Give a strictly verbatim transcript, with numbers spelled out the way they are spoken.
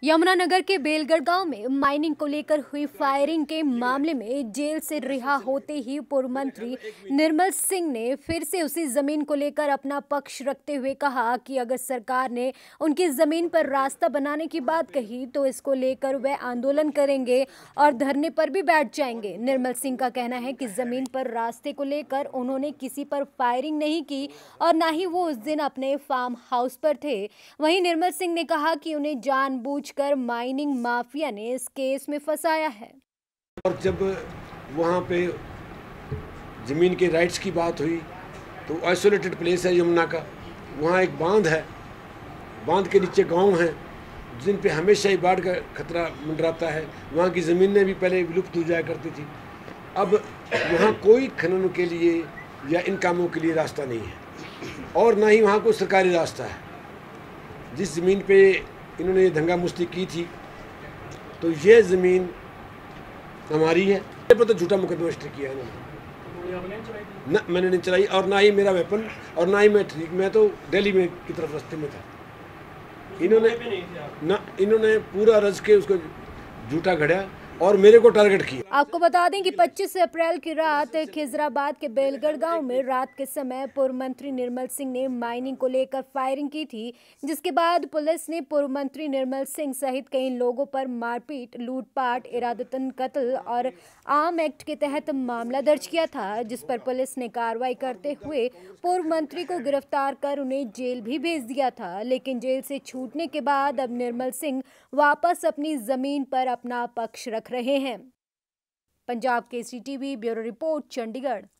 यमुनानगर के बेलगढ़ गांव में माइनिंग को लेकर हुई फायरिंग के मामले में जेल से रिहा होते ही पूर्व मंत्री निर्मल सिंह ने फिर से उसी जमीन को लेकर अपना पक्ष रखते हुए कहा कि अगर सरकार ने उनकी जमीन पर रास्ता बनाने की बात कही तो इसको लेकर वे आंदोलन करेंगे और धरने पर भी बैठ जाएंगे। निर्मल सिंह का कहना है कि जमीन पर रास्ते को लेकर उन्होंने किसी पर फायरिंग नहीं की और न ही वो उस दिन अपने फार्म हाउस पर थे। वहीं निर्मल सिंह ने कहा कि उन्हें जानबूझ कर माइनिंग माफिया ने इस केस में फंसाया है। और जब वहाँ पे ज़मीन के राइट्स की बात हुई तो आइसोलेटेड प्लेस है यमुना का, वहाँ एक बांध है, बांध के नीचे गांव हैं जिन पे हमेशा ही बाढ़ का खतरा मंडराता है। वहाँ की ज़मीनें भी पहले विलुप्त हो जाया करती थी। अब वहाँ कोई खनन के लिए या इन कामों के लिए रास्ता नहीं है और ना ही वहाँ कोई सरकारी रास्ता है। जिस ज़मीन पे इन्होंने ये दंगा मुश्ती की थी तो ये ज़मीन हमारी है। ये पर तो झूठा मुकदमा रजिस्टर किया है इन्होंने। न मैंने नहीं चलाई और ना ही मेरा वेपन और ना ही मैं ठीक मैं तो दिल्ली में की तरफ रास्ते में था। इन्होंने ना इन्होंने पूरा रज के उसको झूठा घड़ा और मेरे को टारगेट किया। आपको बता दें कि पच्चीस अप्रैल की रात खिजराबाद के बेलगढ़ गांव में रात के समय पूर्व मंत्री निर्मल सिंह ने माइनिंग को लेकर फायरिंग की थी, जिसके बाद पुलिस ने पूर्व मंत्री निर्मल सिंह सहित कई लोगों पर मारपीट, लूटपाट, इरादतन कत्ल और आर्म एक्ट के तहत मामला दर्ज किया था, जिस पर पुलिस ने कार्रवाई करते हुए पूर्व मंत्री को गिरफ्तार कर उन्हें जेल भी भेज दिया था। लेकिन जेल से छूटने के बाद अब निर्मल सिंह वापस अपनी जमीन पर अपना पक्ष रख रहे हैं। Punjab Kesari TV bureau report, Chandigarh.